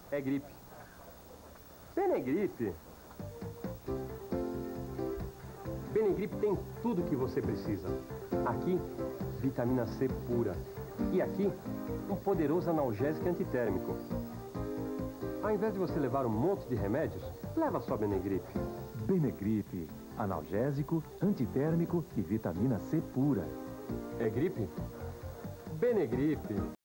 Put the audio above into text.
É gripe. Benegripe. Benegripe tem tudo o que você precisa. Aqui, vitamina C pura. E aqui, um poderoso analgésico antitérmico. Ao invés de você levar um monte de remédios, leva só Benegripe. Benegripe, analgésico, antitérmico e vitamina C pura. É gripe? Benegripe.